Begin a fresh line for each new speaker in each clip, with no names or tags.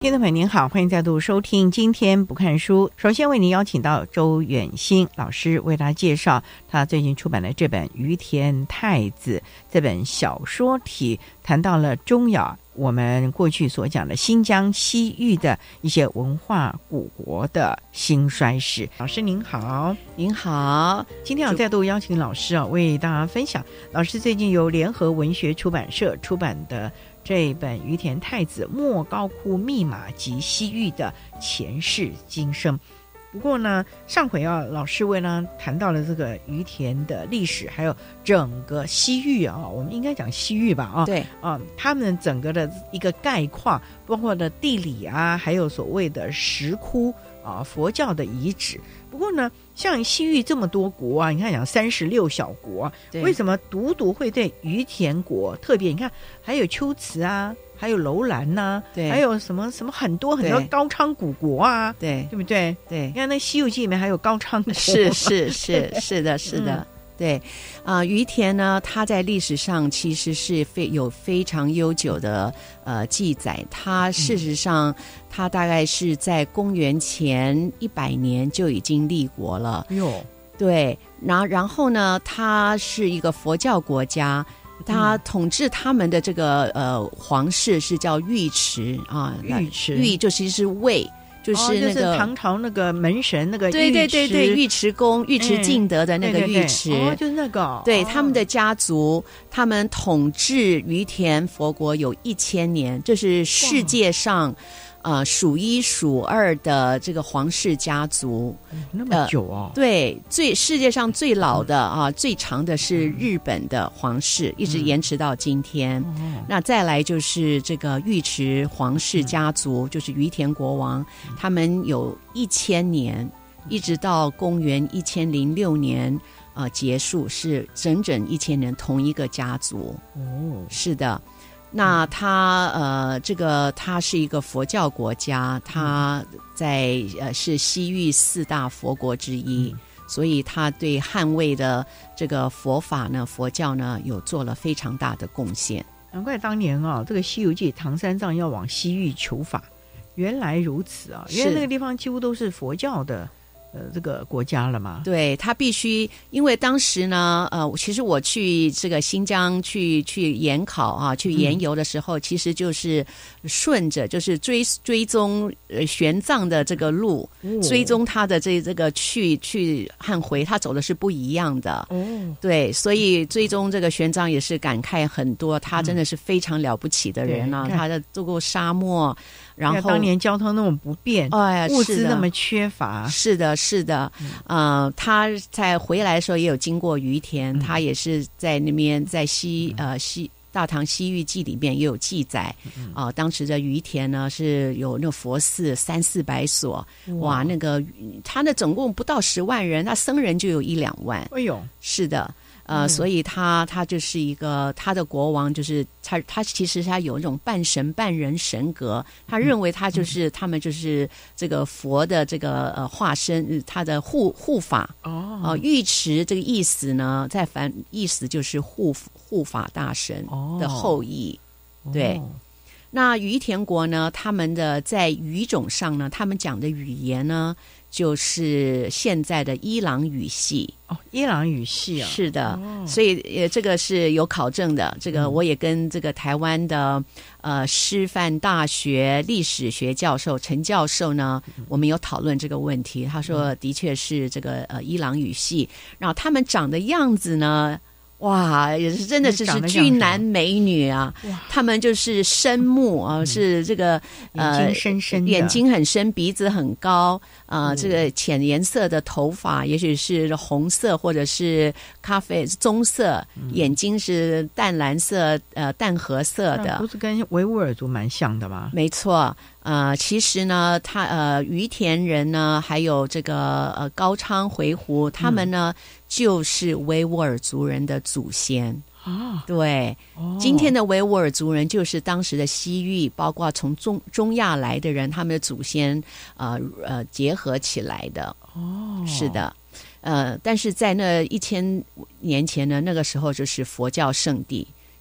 听众朋友您好，欢迎再度收听今天不看书。首先为您邀请到周远新老师为大家介绍他最近出版的这本《于田太子》这本小说体，谈到了中亚我们过去所讲的新疆西域的一些文化古国的兴衰史。老师您好。
您好，
今天再度邀请老师为大家分享老师最近由联合文学出版社出版的这本《于田太子莫高窟密码及西域的前世今生》。不过呢，上回老师为呢谈到了这个于田的历史，还有整个西域我们应该讲西域吧
对
他们整个的一个概况，包括的地理还有所谓的石窟佛教的遗址。不过呢，像西域这么多国你看讲36小国为什么独会对于田国特别？你看还有龟兹还有楼兰对，还有什么很多高昌古国对不对？对，你看那《西游记》里面还有高昌国，
是的。对于田呢，它在历史上其实是有非常悠久的记载。它事实上，它大概是在公元前100年就已经立国了。对，然后呢，它是一个佛教国家。他统治他们的这个皇室是叫尉迟尉就其实是尉，就是那个
唐朝那个门神那个
对尉迟恭尉迟敬德的那个尉迟
就是那个
对他们的家族，他们统治于田佛国有1000年，这是世界上数一数二的这个皇室家族。
那么久
对，世界上最老的最长的是日本的皇室，一直延迟到今天。那再来就是这个尉迟皇室家族，就是于田国王，他们有1000年，一直到公元1006年结束，是整整1000年同一个家族。是的。那它是一个佛教国家，它在是西域4大佛国之一，所以它对捍卫的这个佛法呢，佛教呢，有做了非常大的贡献。
难怪当年这个《西游记》唐三藏要往西域求法，原来如此原来那个地方几乎都是佛教的这个国家了嘛。
对，他必须，因为当时呢其实我去这个新疆去研考去研游的时候，其实就是顺着就是追踪玄奘的这个路，追踪他的这个去和回，他走的是不一样的。对，所以追踪这个玄奘也是感慨很多，他真的是非常了不起的人他的走过沙漠，然后
当年交通那么不便，物资那么缺乏。
是的，他在回来的时候也有经过于田，他也是在那边在大唐西域记里面也有记载当时的于田呢是有那个佛寺300-400所，哇，那个他的总共不到10万人，他僧人就有1-2万。是的。所以他就是一个他的国王，就是他其实他有一种半神半人神格，他认为他就是他们就是这个佛的这个化身，他的护法尉迟这个意思呢，在反意思就是护法大神的后裔。对。那于田国呢，他们的在语种上呢，他们讲的语言呢，就是现在的伊朗语系。
伊朗语系
是的。所以这个是有考证的，这个我也跟这个台湾的师范大学历史学教授陈教授呢，我们有讨论这个问题。他说的确是这个伊朗语系，然后他们长的样子呢，哇，也是真的是俊男美女他们就是深目是这个
眼睛深深的，
眼睛很深，鼻子很高这个浅颜色的头发，也许是红色或者是咖啡棕色，眼睛是淡蓝色淡褐色的。
不是跟维吾尔族蛮像的吗？
没错。其实呢，于田人呢，还有这个高昌回鹘，他们呢就是维吾尔族人的祖先。对，今天的维吾尔族人就是当时的西域，包括从中亚来的人，他们的祖先结合起来的。是的。但是在那1000年前呢，那个时候就是佛教圣地，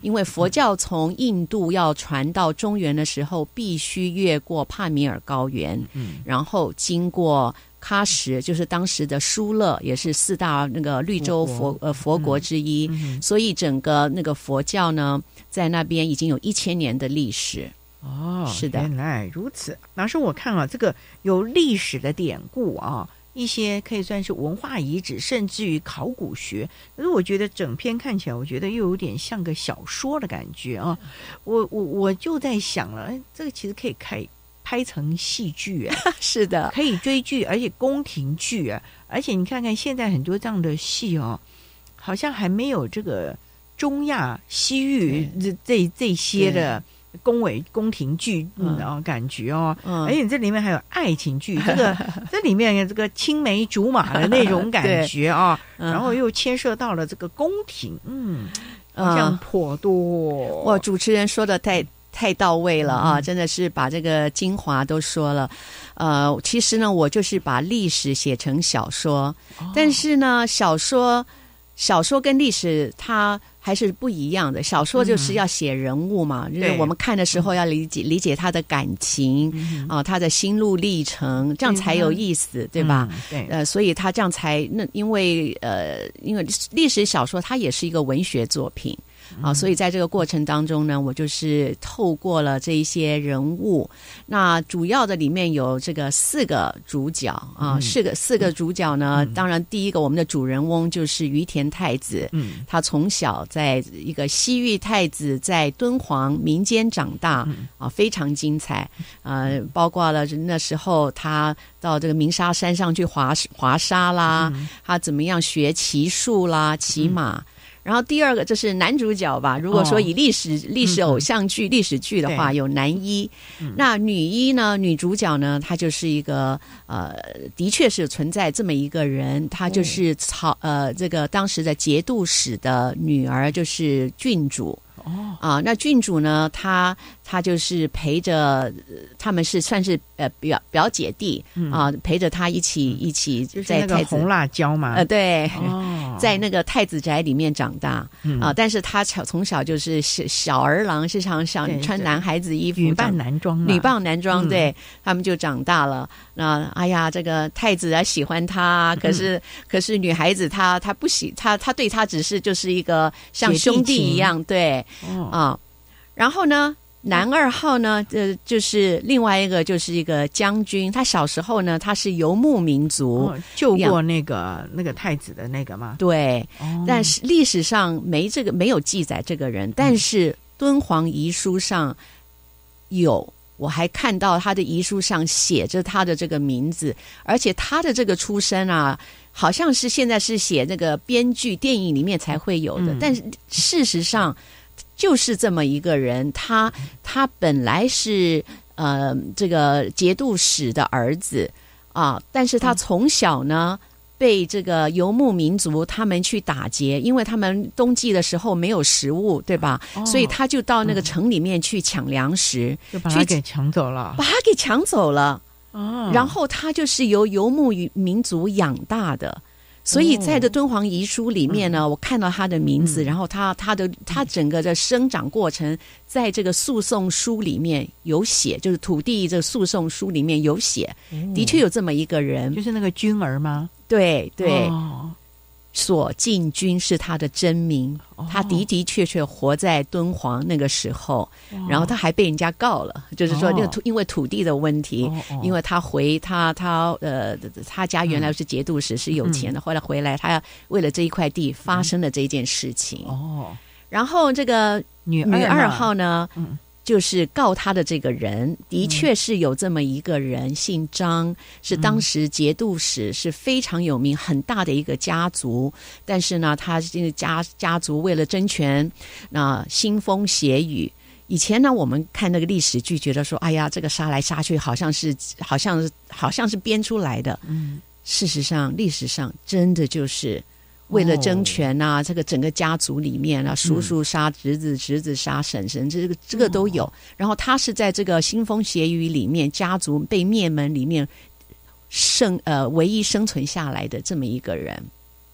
因为佛教从印度要传到中原的时候，必须越过帕米尔高原，然后经过喀什，就是当时的疏勒，也是4大那个绿洲佛国之一，所以整个那个佛教呢，在那边已经有1000年的历史。
哦，
是的，
原来如此。老师，我看啊，这个有历史的典故啊，一些可以算是文化遗址，甚至于考古学。可是我觉得整篇看起来，我觉得又有点像个小说的感觉啊。我就在想了，这个其实可以拍成戏剧
是的，
可以追剧，而且宫廷剧啊。而且你看看现在很多这样的戏哦，好像还没有这个中亚西域这些的宫廷剧感觉哦，而且这里面还有爱情剧，这里面这个青梅竹马的那种感觉啊，然后又牵涉到了这个宫廷，好像颇多。
哇，主持人说的太到位了啊！真的是把这个精华都说了。其实呢，我就是把历史写成小说，但是呢，小说跟历史它还是不一样的。小说就是要写人物嘛，就是我们看的时候要理解他的感情他的心路历程，这样才有意思，对吧？对，所以他这样才因为历史小说它也是一个文学作品。所以在这个过程当中呢，我就是透过了这一些人物，那主要的里面有这个4个主角啊，四个主角呢，当然第一个我们的主人翁就是于田太子，他从小在一个西域太子在敦煌民间长大非常精彩，包括了那时候他到这个鸣沙山上去滑沙啦，他怎么样学骑术啦，骑马。然后第二个就是男主角吧，如果说以历史偶像剧、历史剧的话，有男一。那女一呢，女主角呢，她就是一个的确是存在这么一个人，她就是这个当时的节度使的女儿，就是郡主。那郡主呢，她就是陪着他们是算是表姐弟陪着她一起在太子，就是那个
红辣椒嘛，
对，在那个太子宅里面长大但是她从小就是小儿郎，是想穿男孩子衣服，
女扮男装，
对，他们就长大了。那哎呀，这个太子喜欢她，可是女孩子她不喜她对她只是就是一个像兄弟一样，对。然后呢，男2号呢，就是另外一个就是一个将军，他小时候呢，他是游牧民族，
救过那个太子的那个吗？
对，但是历史上没有记载这个人，但是敦煌遗书上有。我还看到他的遗书上写着他的这个名字，而且他的这个出身啊，好像是现在是写那个编剧电影里面才会有的，但是事实上就是这么一个人，他本来是这个节度使的儿子但是他从小呢被这个游牧民族他们去打劫，因为他们冬季的时候没有食物，对吧？所以他就到那个城里面去抢粮食，
就把他给抢走了。
然后他就是由游牧民族养大的。所以在这敦煌遗书里面呢，我看到他的名字，然后他整个的生长过程，在这个诉讼书里面有写，就是土地这个诉讼书里面有写，的确有这么一个人，
就是那个君儿吗？
对对，索进军是他的真名，他的确活在敦煌那个时候，然后他还被人家告了，就是说那个因为土地的问题，因为他他家原来是节度使，是有钱的，后来回来他为了这一块地发生了这件事情。然后这个女2号呢，就是告他的这个人的确是有这么一个人，姓张，是当时节度使，是非常有名很大的一个家族，但是呢他这个家族为了争权，那腥风血雨。以前呢我们看那个历史剧觉得说，哎呀这个杀来杀去好像是编出来的，事实上历史上真的就是为了争权这个整个家族里面叔叔杀侄子，侄子杀婶婶，这个都有。然后他是在这个腥风血雨里面，家族被灭门里面唯一生存下来的这么一个人。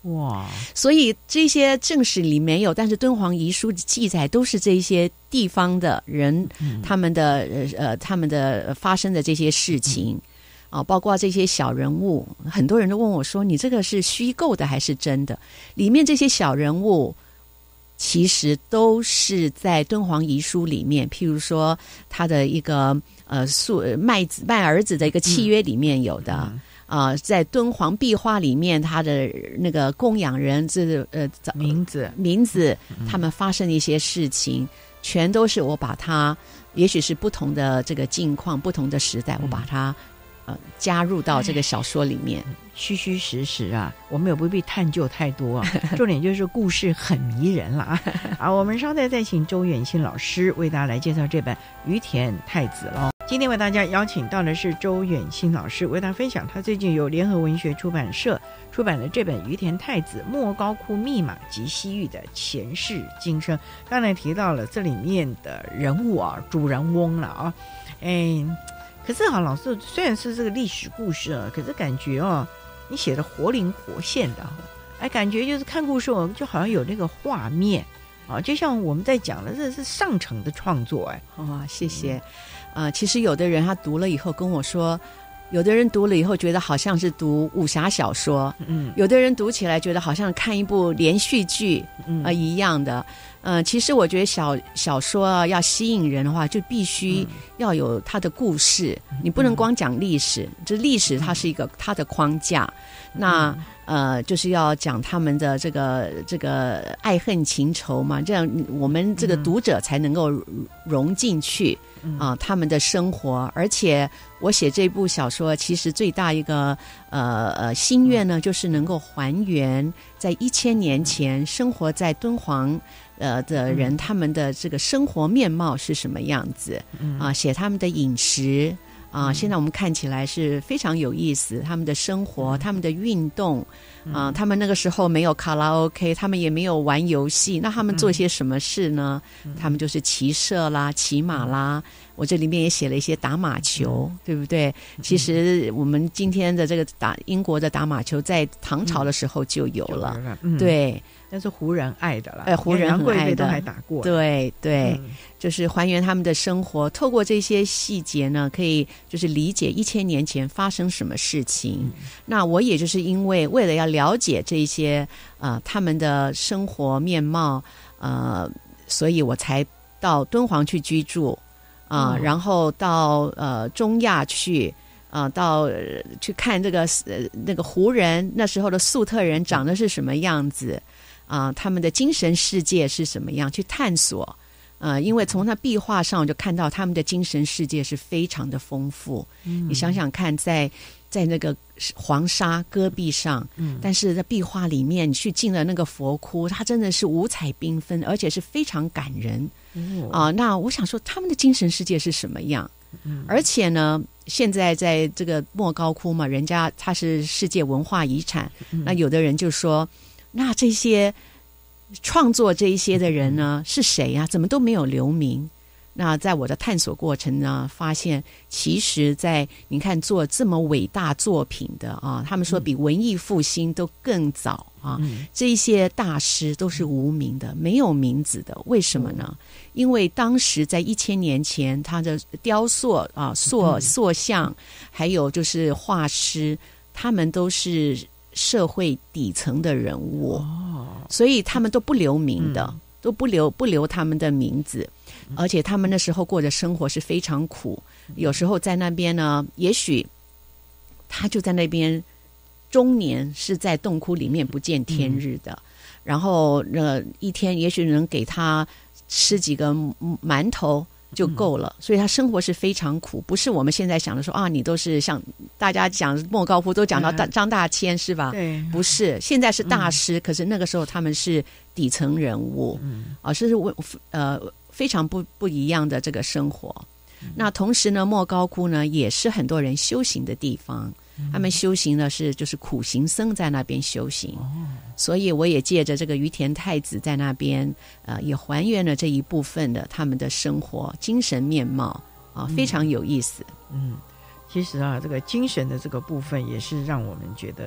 哇，
所以这些正史里没有，但是敦煌遗书的记载都是这些地方的人，他们的发生的这些事情。包括这些小人物，很多人都问我说你这个是虚构的还是真的？里面这些小人物其实都是在敦煌遗书里面，譬如说他的一个卖儿子的一个契约里面有的，在敦煌壁画里面他的那个供养人名字他们发生的一些事情，全都是我把它，也许是不同的这个境况不同的时代，我把它加入到这个小说里面，
虚虚实实啊，我们也不必探究太多啊。重点就是故事很迷人了啊！好，我们稍待再请周远新老师为大家来介绍这本《于田太子》喽。今天为大家邀请到的是周远新老师，为大家分享他最近由联合文学出版社出版的这本《于田太子莫高窟密码及西域的前世今生》。刚才提到了这里面的人物啊，主人翁了啊，可是老师虽然是这个历史故事可是感觉你写的活灵活现的，感觉就是看故事就好像有那个画面就像我们在讲的，这是上乘的创作
谢谢。其实有的人他读了以后跟我说，有的人读了以后觉得好像是读武侠小说，有的人读起来觉得好像看一部连续剧一样的。其实我觉得小说要吸引人的话，就必须要有它的故事，你不能光讲历史，这历史它是一个它的框架，那就是要讲他们的这个爱恨情仇嘛，这样我们这个读者才能够融进去他们的生活。而且我写这部小说其实最大一个心愿呢，就是能够还原在1000年前生活在敦煌的人，他们的这个生活面貌是什么样子写他们的饮食现在我们看起来是非常有意思，他们的生活，他们的运动他们那个时候没有卡拉 OK， 他们也没有玩游戏，那他们做些什么事呢？他们就是骑射啦，骑马啦，我这里面也写了一些打马球，对不对？其实我们今天的这个英国的打马球在唐朝的时候就有了，对，
那是胡人爱的了，
胡人很爱的，
都还打过，
对对，就是还原他们的生活，透过这些细节呢，可以就是理解1000年前发生什么事情。那我也就是因为为了要了解这些他们的生活面貌所以我才到敦煌去居住然后到中亚去到去看这个那个胡人那时候的粟特人长得是什么样子他们的精神世界是什么样，去探索因为从那壁画上我就看到他们的精神世界是非常的丰富你想想看，在那个黄沙戈壁上但是在壁画里面去进了那个佛窟，它真的是五彩缤纷，而且是非常感人那我想说他们的精神世界是什么样而且呢现在在这个莫高窟嘛，人家它是世界文化遗产那有的人就说，那这些创作这一些的人呢是谁啊？怎么都没有留名？那在我的探索过程呢，发现其实在你看做这么伟大作品的他们说比文艺复兴都更早这一些大师都是无名的，没有名字的。为什么呢？因为当时在1000年前，他的雕塑塑像，还有就是画师，他们都是社会底层的人物所以他们都不留名的都不留他们的名字而且他们那时候过的生活是非常苦有时候在那边呢，也许他就在那边终年是在洞窟里面不见天日的然后一天也许能给他吃几个馒头就够了所以他生活是非常苦，不是我们现在想的说你都是像大家讲莫高窟都讲到张大千是吧？对，不是，现在是大师可是那个时候他们是底层人物是非常不一样的这个生活那同时呢，莫高窟呢也是很多人修行的地方他们修行的就是苦行僧在那边修行所以我也借着这个于田太子在那边也还原了这一部分的他们的生活精神面貌非常有意思
其实这个精神的这个部分也是让我们觉得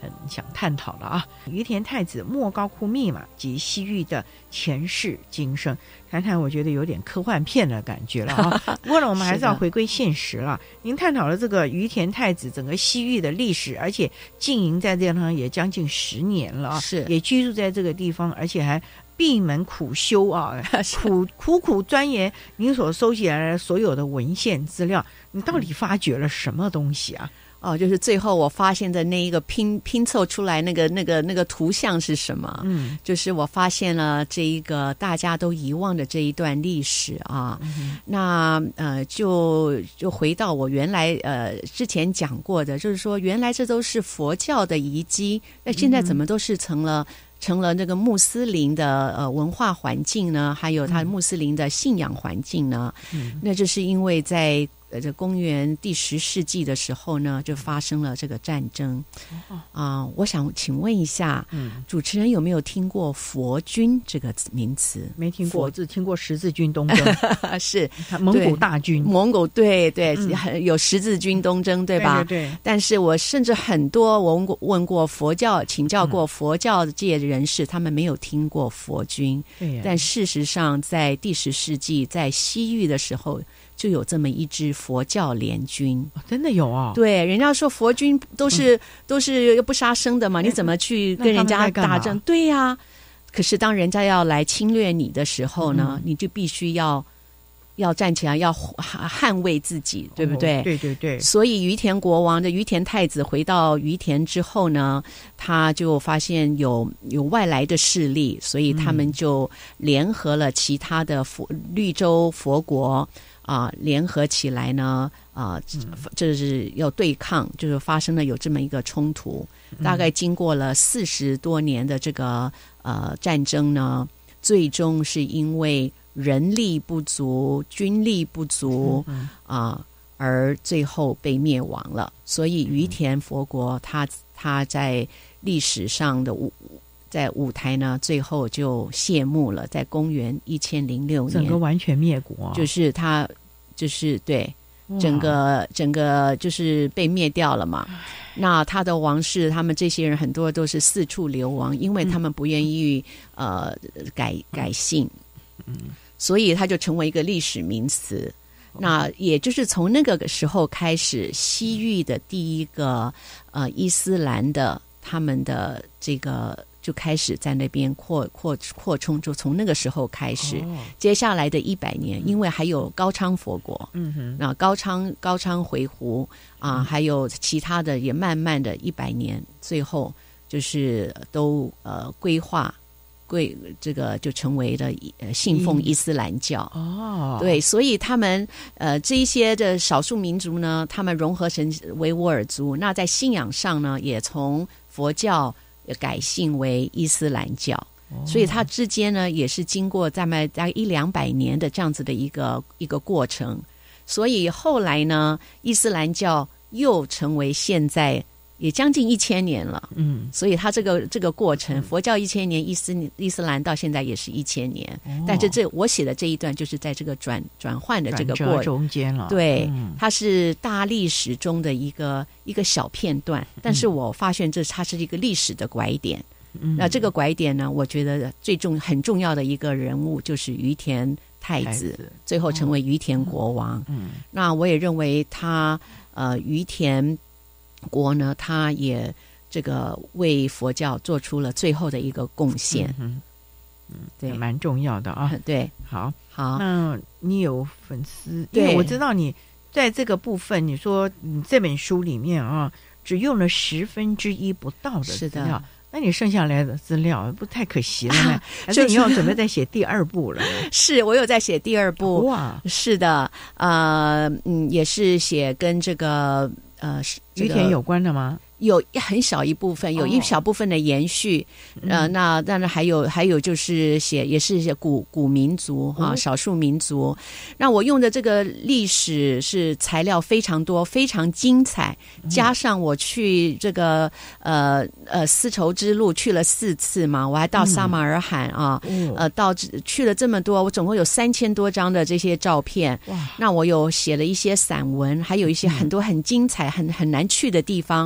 很想探讨了啊。于田太子莫高窟密码及西域的前世今生，谈谈我觉得有点科幻片的感觉了啊。不过呢，我们还是要回归现实了。您探讨了这个于田太子整个西域的历史，而且经营在这地方也将近10年了啊，
是
也居住在这个地方，而且还闭门苦修啊，苦苦钻研您所收集来的所有的文献资料，你到底发掘了什么东西啊？
就是最后我发现的那一个拼凑出来那个图像是什么？就是我发现了这一个大家都遗忘的这一段历史啊。那就回到我原来之前讲过的，就是说原来这都是佛教的遗迹，那现在怎么都是成了这个穆斯林的文化环境呢？还有他穆斯林的信仰环境呢？那就是因为在这公元第10世纪的时候呢，就发生了这个战争我想请问一下，主持人有没有听过佛军这个名词？
没听过，我只听过十字军东征
是
蒙古大军，
蒙古对，有十字军东征，对吧？
对。
但是我甚至很多我问过佛教，请教过佛教界的人士，他们没有听过佛军。
对
但事实上，在第10世纪，在西域的时候，就有这么一支佛教联军。
真的有啊？
对，人家说佛军都是又不杀生的嘛，你怎么去跟人家打仗？对呀。可是当人家要来侵略你的时候呢，你就必须要站起来，要捍卫自己，对不对？
对。
所以于田国王的于田太子回到于田之后呢，他就发现有外来的势力，所以他们就联合了其他的绿洲佛国联合起来呢，这是要对抗，就是发生了有这么一个冲突。大概经过了40多年的这个战争呢，最终是因为人力不足、军力不足而最后被灭亡了。所以于田佛国他在历史上的在舞台呢，最后就谢幕了，在公元1006年，
整个完全灭国，
就是他就是对整个就是被灭掉了嘛。那他的王室，他们这些人很多都是四处流亡，因为他们不愿意改姓，所以他就成为一个历史名词。那也就是从那个时候开始，西域的第一个伊斯兰的他们的这个就开始在那边扩充，就从那个时候开始，接下来的100年，因为还有高昌佛国，那高昌回鹘还有其他的，也慢慢的100年，最后就是都规划。这个就成为了信奉伊斯兰教对，所以他们这一些的少数民族呢，他们融合成维吾尔族，那在信仰上呢，也从佛教改信为伊斯兰教，所以它之间呢，也是经过大概100-200年的这样子的一个过程，所以后来呢，伊斯兰教又成为现在。也将近1000年了，所以它这个过程，佛教1000年，伊斯兰到现在也是1000年，但是我写的这一段就是在这个转换的这个过程
中间了，
对，它是大历史中的一个小片段，但是我发现它是一个历史的拐点。那这个拐点呢，我觉得很重要的一个人物就是于田太子，最后成为于田国王。那我也认为他于田国呢，他也这个为佛教做出了最后的一个贡献，
对，蛮重要的啊。
对，
好，
那
你有粉丝，因为我知道你在这个部分，你说你这本书里面只用了1/10不到的资料，那你剩下来的资料不太可惜了吗？还是你要准备再写第2部了？
是我有在写第2部，
哇，
是的，也是写跟这个。
于田有关的吗？
有很小一部分，有一小部分的延续。那当然还有就是也是一些古民族少数民族。那我用的这个历史是材料非常多，非常精彩，加上我去这个丝绸之路去了4次嘛，我还到撒马尔罕去了这么多，我总共有3000多张的这些照片。那我有写了一些散文，还有一些很多很精彩、很难去的地方。我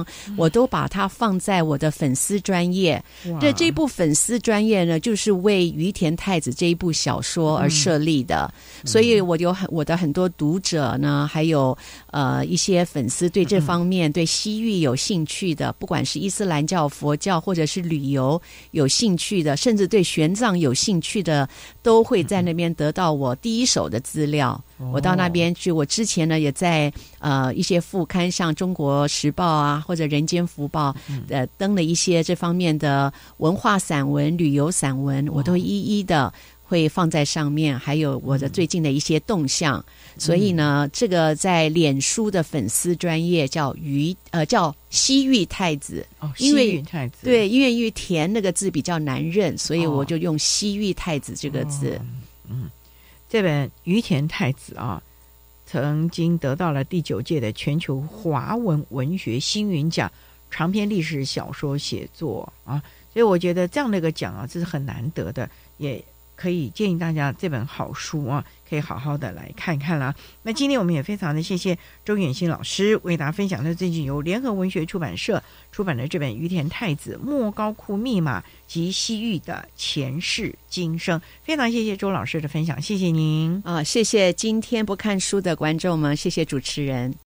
我都把它放在我的粉丝专页。这部粉丝专页呢，就是为于田太子这一部小说而设立的，所以我的很多读者呢，还有一些粉丝对这方面对西域有兴趣的，不管是伊斯兰教、佛教或者是旅游有兴趣的，甚至对玄奘有兴趣的，都会在那边得到我第一手的资料。我到那边去，我之前呢也在一些副刊，像《中国时报》啊，或者《人间福报》登了一些这方面的文化散文、旅游散文，我都一一的会放在上面，还有我的最近的一些动向。所以呢，这个在脸书的粉丝专页叫西域太子，
西域太子，
对，因为于田那个字比较难认，所以我就用西域太子这个字。
这本于田太子啊，曾经得到了第9届的全球华文文学星云奖长篇历史小说写作啊，所以我觉得这样的一个奖啊，这是很难得的，也可以建议大家这本好书啊，可以好好的来看看啦。那今天我们也非常的谢谢周远新老师为大家分享的最近由联合文学出版社出版的这本于田太子莫高窟密码及西域的前世今生，非常谢谢周老师的分享，谢谢您
谢谢今天不看书的观众们，谢谢主持人。